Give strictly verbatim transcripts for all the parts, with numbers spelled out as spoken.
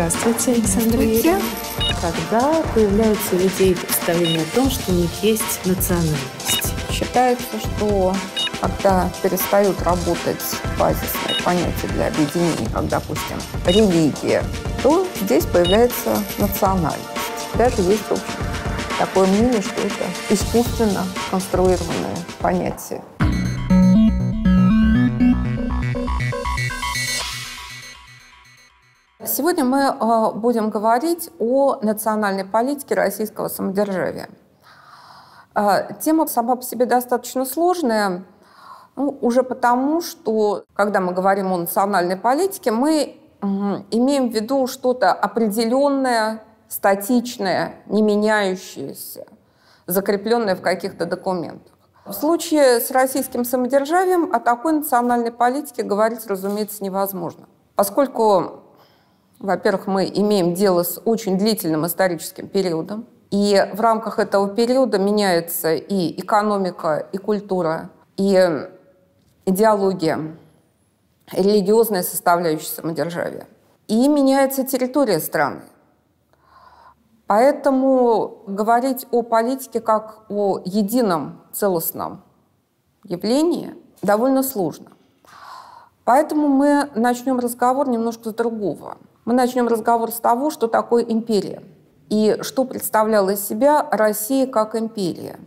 Здравствуйте, Александра Юрьевна. Когда появляется у людей представление о том, что у них есть национальность? Считается, что когда перестают работать базисные понятия для объединения, как, допустим, религия, то здесь появляется национальность. Даже есть, в общем, такое мнение, что это искусственно конструированное понятие. Сегодня мы э, будем говорить о национальной политике российского самодержавия. Э, тема сама по себе достаточно сложная, ну, уже потому, что, когда мы говорим о национальной политике, мы э, имеем в виду что-то определенное, статичное, не меняющееся, закрепленное в каких-то документах. В случае с российским самодержавием о такой национальной политике говорить, разумеется, невозможно, поскольку, во-первых, мы имеем дело с очень длительным историческим периодом, и в рамках этого периода меняется и экономика, и культура, и идеология, и религиозная составляющая самодержавия, и меняется территория страны. Поэтому говорить о политике как о едином целостном явлении довольно сложно. Поэтому мы начнем разговор немножко с другого. Мы начнем разговор с того, что такое империя и что представляла из себя Россия как империя.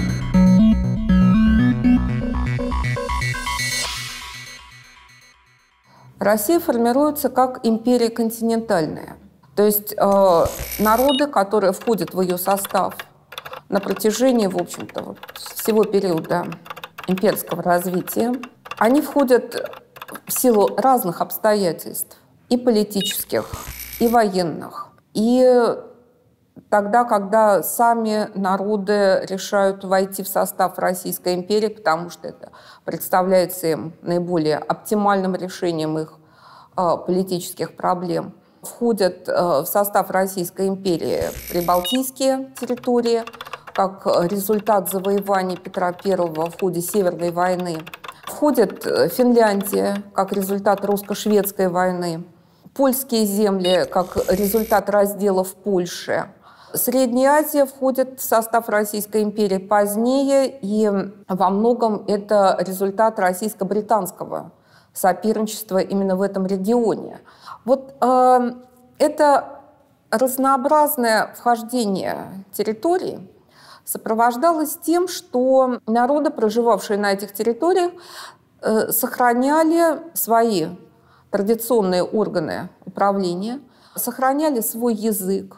Россия формируется как империя континентальная, то есть э, народы, которые входят в ее состав на протяжении, в общем-то, вот, всего периода имперского развития, они входят в силу разных обстоятельств, и политических, и военных. И тогда, когда сами народы решают войти в состав Российской империи, потому что это представляется им наиболее оптимальным решением их э, политических проблем, входят э, в состав Российской империи прибалтийские территории, как результат завоеваний Петра Первого в ходе Северной войны. Входит Финляндия, как результат русско-шведской войны. Польские земли, как результат разделов Польши. Средняя Азия входит в состав Российской империи позднее, и во многом это результат российско-британского соперничества именно в этом регионе. Вот э, это разнообразное вхождение территорий сопровождалось тем, что народы, проживавшие на этих территориях, э, сохраняли свои традиционные органы управления, сохраняли свой язык.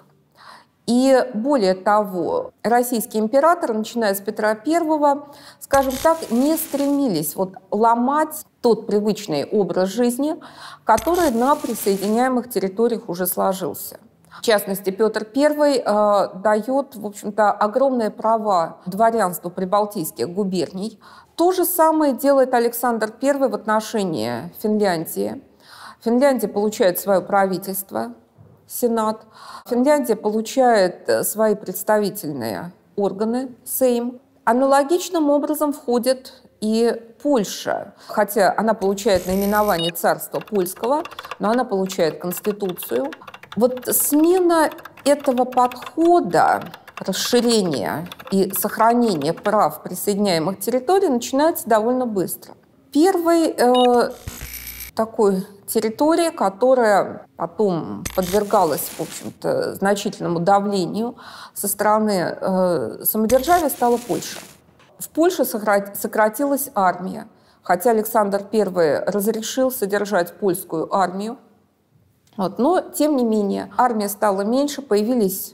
И более того, российские императоры, начиная с Петра Первого, скажем так, не стремились вот ломать тот привычный образ жизни, который на присоединяемых территориях уже сложился. В частности, Петр Первый э, дает, в общем-то, огромные права дворянству прибалтийских губерний. То же самое делает Александр Первый в отношении Финляндии. Финляндия получает свое правительство, Сенат. Финляндия получает свои представительные органы, Сейм. Аналогичным образом входит и Польша. Хотя она получает наименование царства польского, но она получает конституцию. Вот смена этого подхода, расширения и сохранения прав присоединяемых территорий начинается довольно быстро. Первый э, такой территория, которая потом подвергалась, в общем-то, значительному давлению со стороны э, самодержавия, стала Польша. В Польше сократилась армия, хотя Александр Первый разрешил содержать польскую армию. Вот, но, тем не менее, армия стала меньше, появились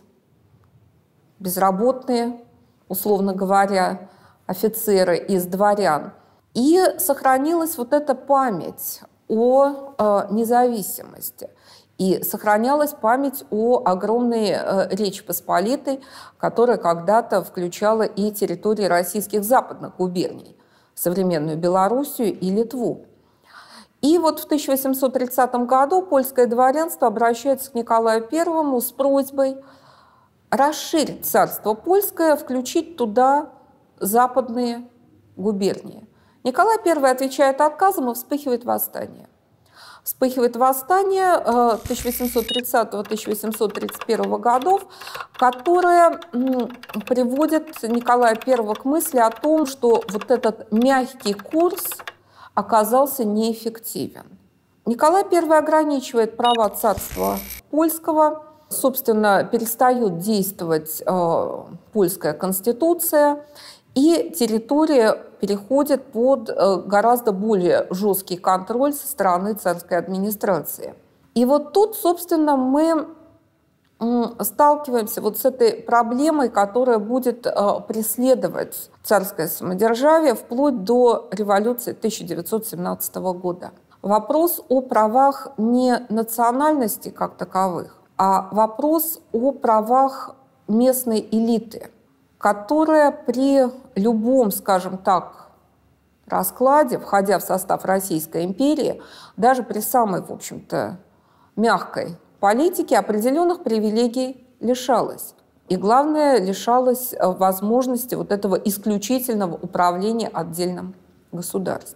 безработные, условно говоря, офицеры из дворян. И сохранилась вот эта память о э, независимости. И сохранялась память о огромной э, Речи Посполитой, которая когда-то включала и территории российских западных губерний, современную Белоруссию и Литву. И вот в тысяча восемьсот тридцатом году польское дворянство обращается к Николаю Первому с просьбой расширить царство польское, включить туда западные губернии. Николай Первый отвечает отказом, и вспыхивает восстание. вспыхивает восстание тысяча восемьсот тридцатого — тысяча восемьсот тридцать первого годов, которое приводит Николая Первого к мысли о том, что вот этот мягкий курс оказался неэффективен. Николай Первый ограничивает права царства польского, собственно, перестает действовать э, польская конституция, и территория переходит под э, гораздо более жесткий контроль со стороны царской администрации. И вот тут, собственно, мы э, сталкиваемся вот с этой проблемой, которая будет э, преследовать царское самодержавие вплоть до революции тысяча девятьсот семнадцатого года. Вопрос о правах не национальности как таковых, а вопрос о правах местной элиты, которая при любом, скажем так, раскладе, входя в состав Российской империи, даже при самой, в общем-то, мягкой политике, определенных привилегий лишалась. И, главное, лишалась возможности вот этого исключительного управления отдельным государством.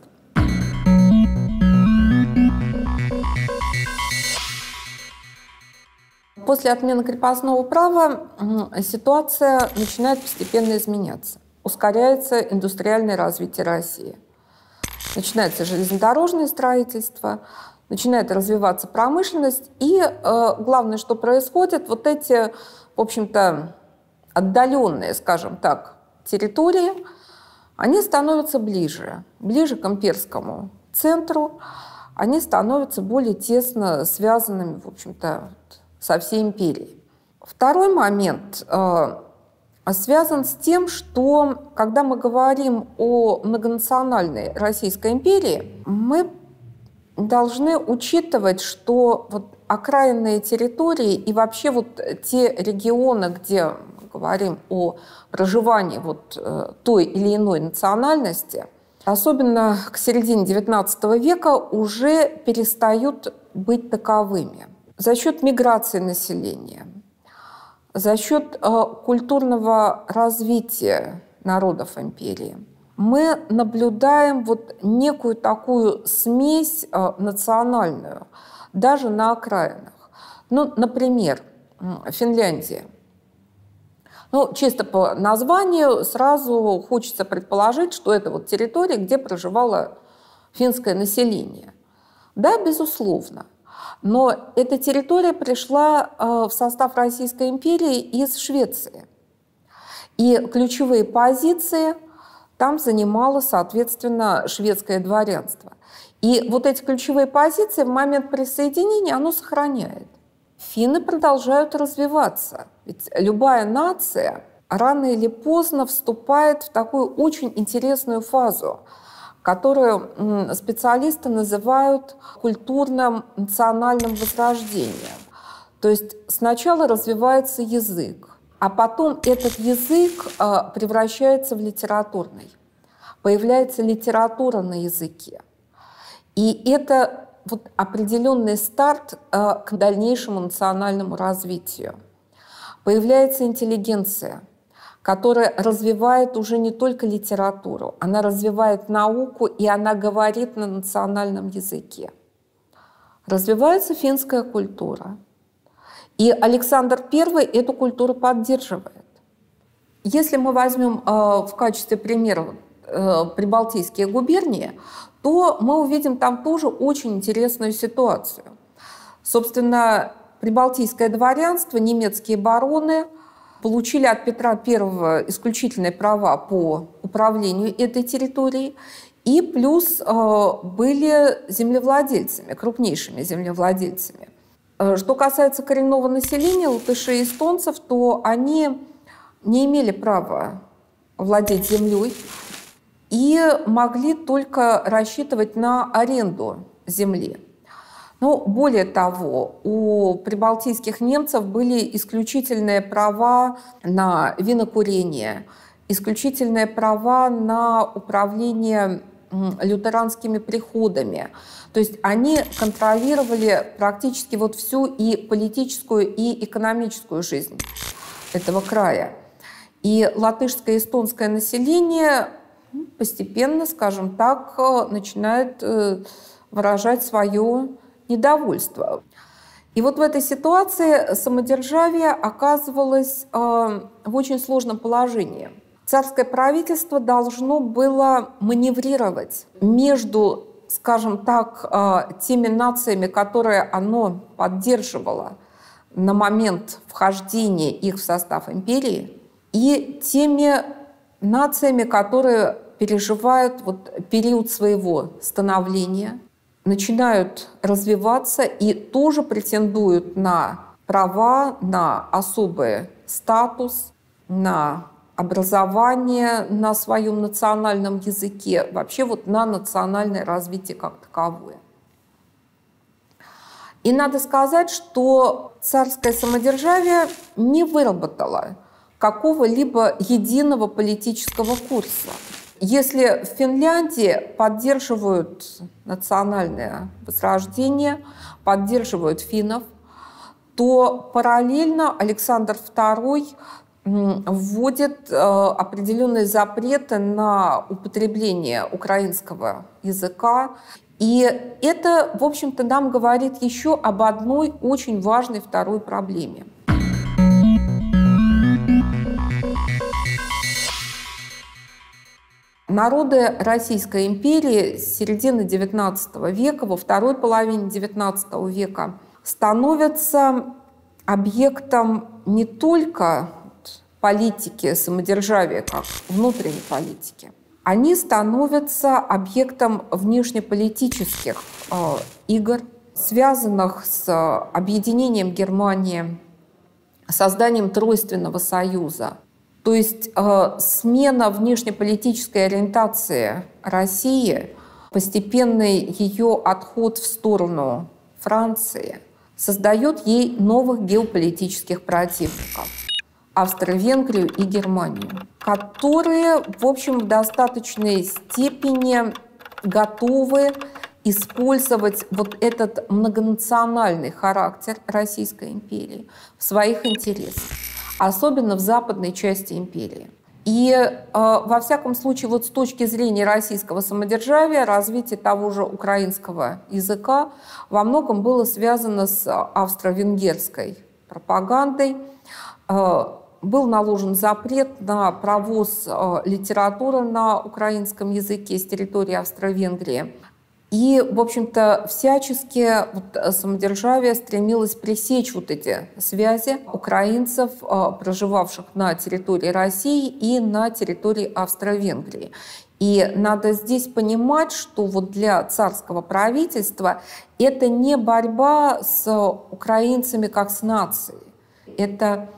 После отмены крепостного права ситуация начинает постепенно изменяться. Ускоряется индустриальное развитие России. Начинается железнодорожное строительство, начинает развиваться промышленность. И э, главное, что происходит, вот эти, в общем-то, отдаленные, скажем так, территории, они становятся ближе, ближе к имперскому центру, они становятся более тесно связанными, в общем-то, со всей империей. Второй момент э, связан с тем, что когда мы говорим о многонациональной Российской империи, мы должны учитывать, что вот окраинные территории и вообще вот те регионы, где мы говорим о проживании вот э, той или иной национальности, особенно к середине девятнадцатого века, уже перестают быть таковыми. За счет миграции населения, за счет э, культурного развития народов империи мы наблюдаем вот некую такую смесь э, национальную, даже на окраинах. Ну, например, Финляндия. Ну, чисто по названию сразу хочется предположить, что это вот территория, где проживало финское население. Да, безусловно. Но эта территория пришла в состав Российской империи из Швеции. И ключевые позиции там занимало, соответственно, шведское дворянство. И вот эти ключевые позиции в момент присоединения оно сохраняет. Финны продолжают развиваться. Ведь любая нация рано или поздно вступает в такую очень интересную фазу, которую специалисты называют культурным национальным возрождением. То есть сначала развивается язык, а потом этот язык превращается в литературный. Появляется литература на языке. И это вот определенный старт к дальнейшему национальному развитию. Появляется интеллигенция, которая развивает уже не только литературу, она развивает науку, и она говорит на национальном языке. Развивается финская культура. И Александр Первый эту культуру поддерживает. Если мы возьмем э, в качестве примера э, прибалтийские губернии, то мы увидим там тоже очень интересную ситуацию. Собственно, прибалтийское дворянство, немецкие бароны получили от Петра Первого исключительные права по управлению этой территорией и плюс э, были землевладельцами, крупнейшими землевладельцами. Что касается коренного населения, латышей и эстонцев, то они не имели права владеть землей и могли только рассчитывать на аренду земли. Но более того, у прибалтийских немцев были исключительные права на винокурение, исключительные права на управление лютеранскими приходами. То есть они контролировали практически вот всю и политическую, и экономическую жизнь этого края. И латышское и эстонское население постепенно, скажем так, начинает выражать свое недовольство. И вот в этой ситуации самодержавие оказывалось э, в очень сложном положении. Царское правительство должно было маневрировать между, скажем так, э, теми нациями, которые оно поддерживало на момент вхождения их в состав империи, и теми нациями, которые переживают вот период своего становления, начинают развиваться и тоже претендуют на права, на особый статус, на образование на своем национальном языке, вообще вот на национальное развитие как таковое. И надо сказать, что царское самодержавие не выработало какого-либо единого политического курса. Если в Финляндии поддерживают национальное возрождение, поддерживают финнов, то параллельно Александр второй вводит определенные запреты на употребление украинского языка. И это, в общем-то, нам говорит еще об одной очень важной второй проблеме. Народы Российской империи с середины девятнадцатого века, во второй половине девятнадцатого века становятся объектом не только политики самодержавия, как внутренней политики, они становятся объектом внешнеполитических э, игр, связанных с объединением Германии, созданием Тройственного союза. То есть э, смена внешнеполитической ориентации России, постепенный ее отход в сторону Франции создает ей новых геополитических противников – Австро-Венгрию и Германию, которые, в общем, в достаточной степени готовы использовать вот этот многонациональный характер Российской империи в своих интересах, особенно в западной части империи. И э, во всяком случае, вот с точки зрения российского самодержавия, развитие того же украинского языка во многом было связано с австро-венгерской пропагандой. Э, был наложен запрет на провоз э, литературы на украинском языке с территории Австро-Венгрии. И, в общем-то, всячески вот самодержавие стремилось пресечь вот эти связи украинцев, проживавших на территории России и на территории Австро-Венгрии. И надо здесь понимать, что вот для царского правительства это не борьба с украинцами как с нацией. Это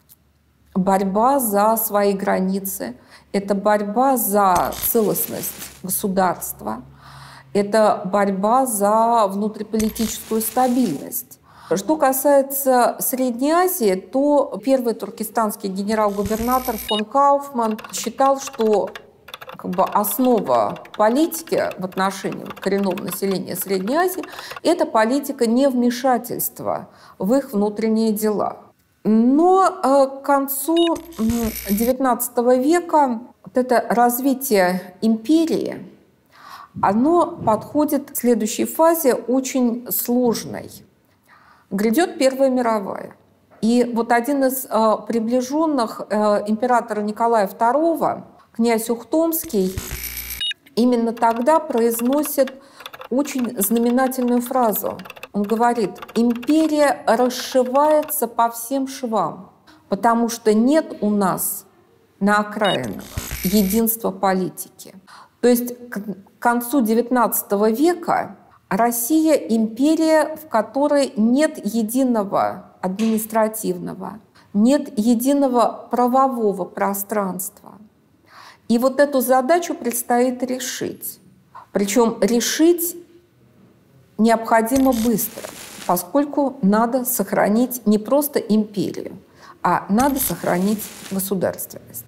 борьба за свои границы, это борьба за целостность государства. Это борьба за внутриполитическую стабильность. Что касается Средней Азии, то первый туркестанский генерал-губернатор фон Кауфман считал, что как бы, основа политики в отношении коренного населения Средней Азии – это политика невмешательства в их внутренние дела. Но к концу девятнадцатого века вот это развитие империи, оно подходит к следующей фазе очень сложной. Грядет Первая мировая. И вот один из э, приближенных э, императора Николая второго, князь Ухтомский, именно тогда произносит очень знаменательную фразу. Он говорит: «Империя расшивается по всем швам, потому что нет у нас на окраинах единства политики». То есть к концу девятнадцатого века Россия – империя, в которой нет единого административного, нет единого правового пространства. И вот эту задачу предстоит решить. Причем решить необходимо быстро, поскольку надо сохранить не просто империю, а надо сохранить государственность.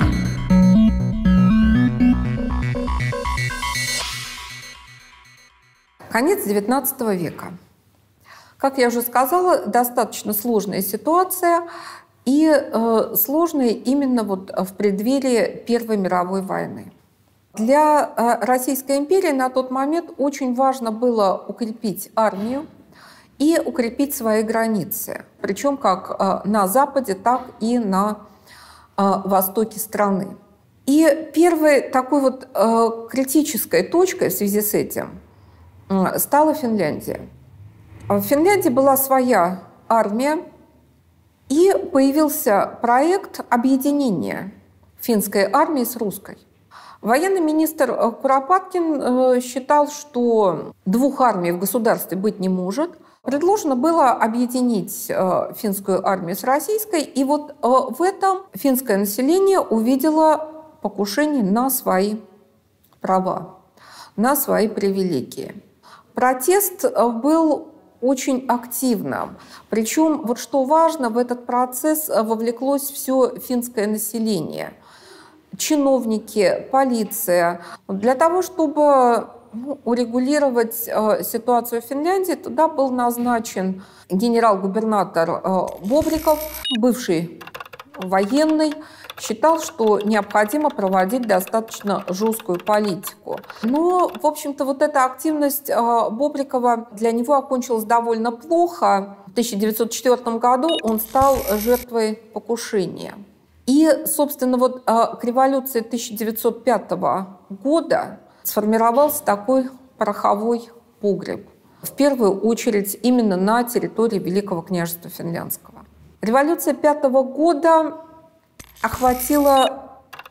Конец девятнадцатого века. Как я уже сказала, достаточно сложная ситуация, и э, сложная именно вот в преддверии Первой мировой войны. Для э, Российской империи на тот момент очень важно было укрепить армию и укрепить свои границы, причем как на западе, так и на востоке страны. И первой такой вот критической точкой в связи с этим стала Финляндия. В Финляндии была своя армия, и появился проект объединения финской армии с русской. Военный министр Куропаткин считал, что двух армий в государстве быть не может. Предложено было объединить финскую армию с российской, и вот в этом финское население увидело покушение на свои права, на свои привилегии. Протест был очень активным. Причем, вот что важно, в этот процесс вовлеклось все финское население. Чиновники, полиция. Для того, чтобы ну, урегулировать э, ситуацию в Финляндии, туда был назначен генерал-губернатор э, Бобриков, бывший военный, считал, что необходимо проводить достаточно жесткую политику. Но, в общем-то, вот эта активность Бобрикова для него окончилась довольно плохо. В тысяча девятьсот четвёртом году он стал жертвой покушения. И, собственно, вот к революции тысяча девятьсот пятого года сформировался такой пороховой погреб. В первую очередь именно на территории Великого княжества Финляндского. Революция пятого года охватила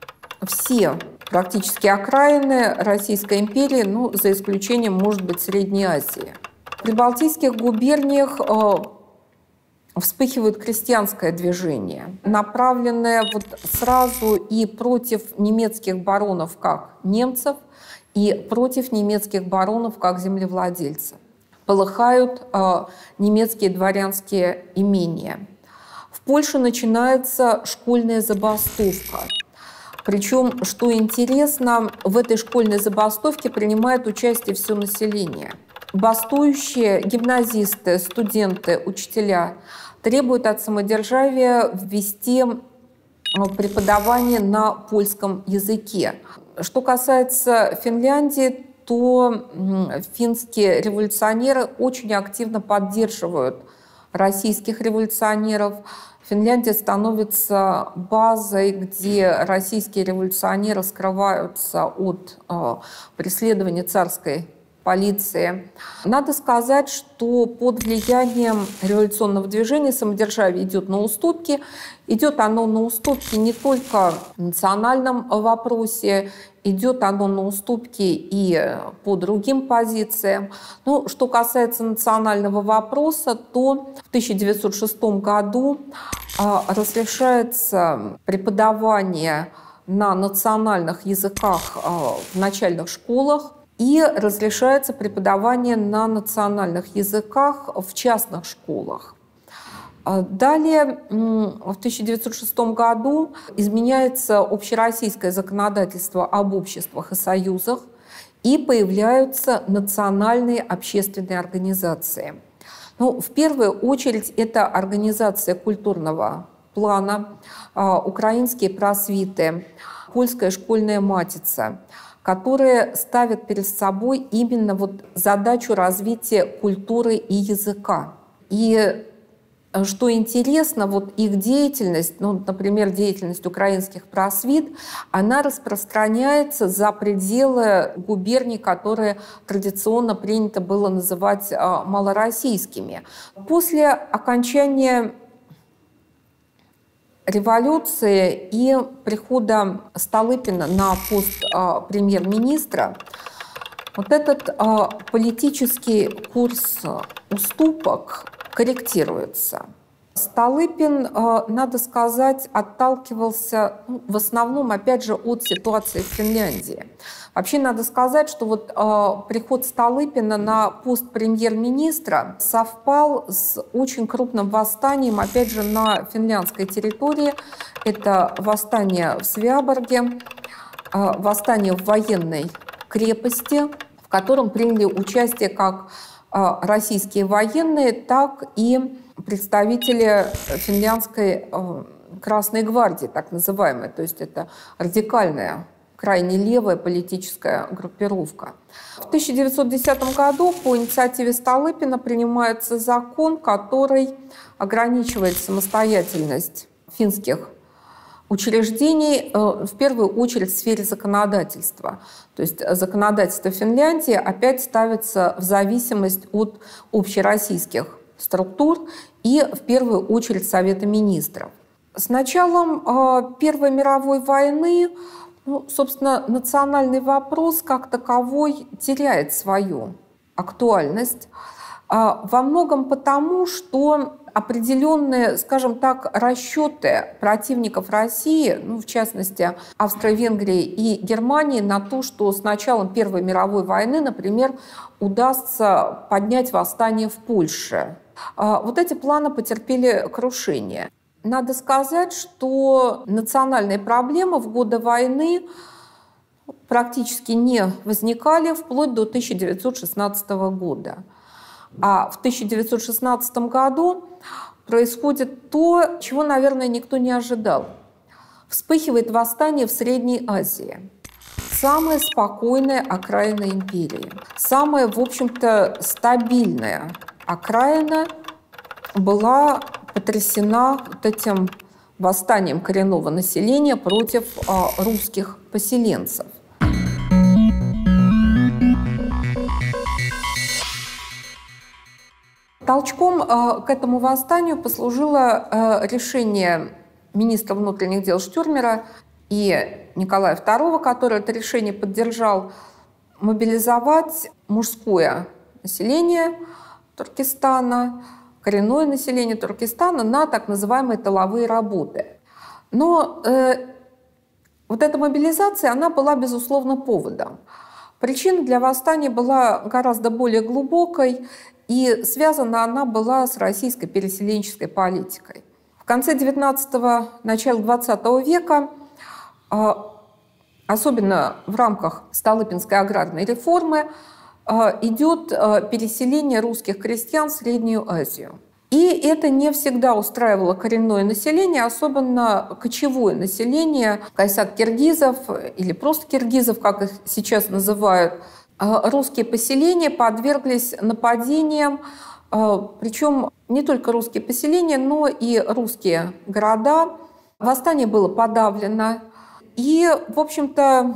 все практически окраины Российской империи, ну, за исключением, может быть, Средней Азии. В прибалтийских губерниях э, вспыхивает крестьянское движение, направленное вот сразу и против немецких баронов как немцев, и против немецких баронов как землевладельцев. Полыхают э, немецкие дворянские имения. В Польше начинается школьная забастовка. Причем, что интересно, в этой школьной забастовке принимает участие все население. Бастующие гимназисты, студенты, учителя требуют от самодержавия ввести преподавание на польском языке. Что касается Финляндии, то финские революционеры очень активно поддерживают российских революционеров. Финляндия становится базой, где российские революционеры скрываются от э, преследования царской полиции. Надо сказать, что под влиянием революционного движения самодержавие идет на уступки. Идет оно на уступки не только в национальном вопросе, идет оно на уступки и по другим позициям. Ну, что касается национального вопроса, то в тысяча девятьсот шестом году а, разрешается преподавание на национальных языках а, в начальных школах и разрешается преподавание на национальных языках в частных школах. Далее, в тысяча девятьсот шестом году изменяется общероссийское законодательство об обществах и союзах, и появляются национальные общественные организации. Ну, в первую очередь, это организация культурного плана, украинские просвиты, польская школьная матица, которые ставят перед собой именно вот задачу развития культуры и языка. И что интересно, вот их деятельность, ну, например, деятельность украинских просвит, она распространяется за пределы губерний, которые традиционно принято было называть а, малороссийскими. После окончания революции и прихода Столыпина на пост а, премьер-министра, вот этот а, политический курс уступок корректируется. Столыпин, надо сказать, отталкивался ну, в основном, опять же, от ситуации в Финляндии. Вообще надо сказать, что вот э, приход Столыпина на пост премьер-министра совпал с очень крупным восстанием, опять же, на финляндской территории. Это восстание в Свеаборге, э, восстание в военной крепости, в котором приняли участие как российские военные, так и представители финляндской Красной гвардии, так называемой. То есть это радикальная крайне левая политическая группировка. В тысяча девятьсот десятом году по инициативе Столыпина принимается закон, который ограничивает самостоятельность финских учреждений, в первую очередь в сфере законодательства. То есть законодательство Финляндии опять ставится в зависимость от общероссийских структур и в первую очередь Совета министров. С началом Первой мировой войны, ну, собственно, национальный вопрос как таковой теряет свою актуальность. Во многом потому, что определенные, скажем так, расчеты противников России, ну, в частности, Австро-Венгрии и Германии, на то, что с началом Первой мировой войны, например, удастся поднять восстание в Польше. Вот эти планы потерпели крушение. Надо сказать, что национальные проблемы в годы войны практически не возникали вплоть до тысяча девятьсот шестнадцатого года. А в тысяча девятьсот шестнадцатом году происходит то, чего, наверное, никто не ожидал. Вспыхивает восстание в Средней Азии. Самая спокойная окраина империи. Самая, в общем-то, стабильная окраина была потрясена вот этим восстанием коренного населения против а, русских поселенцев. Толчком э, к этому восстанию послужило э, решение министра внутренних дел Штюрмера и Николая второго, который это решение поддержал, мобилизовать мужское население Туркестана, коренное население Туркестана на так называемые тыловые работы. Но э, вот эта мобилизация, она была, безусловно, поводом. Причина для восстания была гораздо более глубокой, и связана она была с российской переселенческой политикой. В конце девятнадцатого, начале двадцатого века, особенно в рамках Столыпинской аграрной реформы, идет переселение русских крестьян в Среднюю Азию. И это не всегда устраивало коренное население, особенно кочевое население, кайсак-киргизов или просто киргизов, как их сейчас называют. Русские поселения подверглись нападениям, причем не только русские поселения, но и русские города. Восстание было подавлено. И, в общем-то,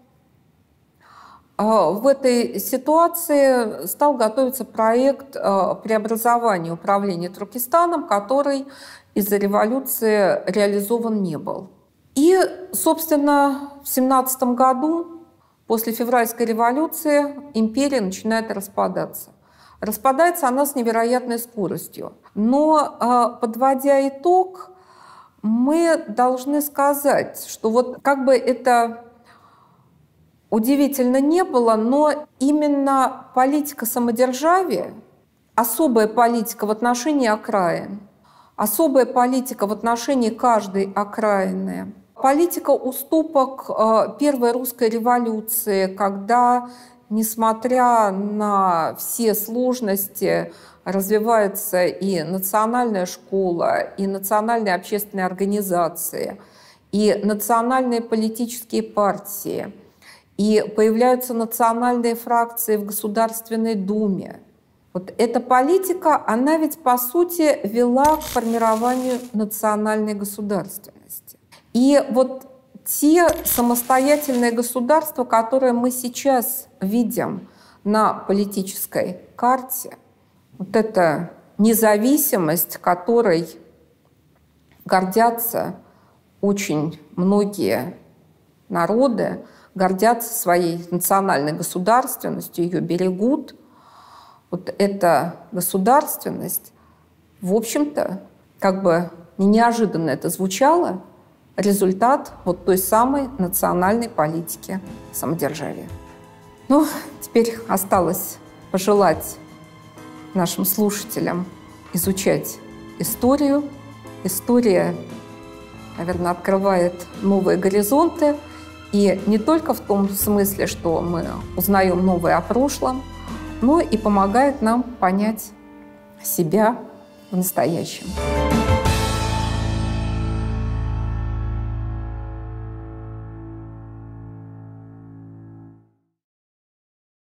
в этой ситуации стал готовиться проект преобразования управления Туркестаном, который из-за революции реализован не был. И, собственно, в семнадцатом году, после февральской революции, империя начинает распадаться. Распадается она с невероятной скоростью. Но, подводя итог, мы должны сказать, что вот как бы это удивительно не было, но именно политика самодержавия, особая политика в отношении окраин, особая политика в отношении каждой окраины, политика уступок Первой русской революции, когда, несмотря на все сложности, развивается и национальная школа, и национальные общественные организации, и национальные политические партии, и появляются национальные фракции в Государственной Думе. Вот эта политика, она ведь, по сути, вела к формированию национальной государственности. И вот те самостоятельные государства, которые мы сейчас видим на политической карте, вот эта независимость, которой гордятся очень многие народы, гордятся своей национальной государственностью, ее берегут, вот эта государственность, в общем-то, как бы неожиданно это звучало, результат вот той самой национальной политики самодержавия. Ну, теперь осталось пожелать нашим слушателям изучать историю. История, наверное, открывает новые горизонты. И не только в том смысле, что мы узнаем новое о прошлом, но и помогает нам понять себя в настоящем.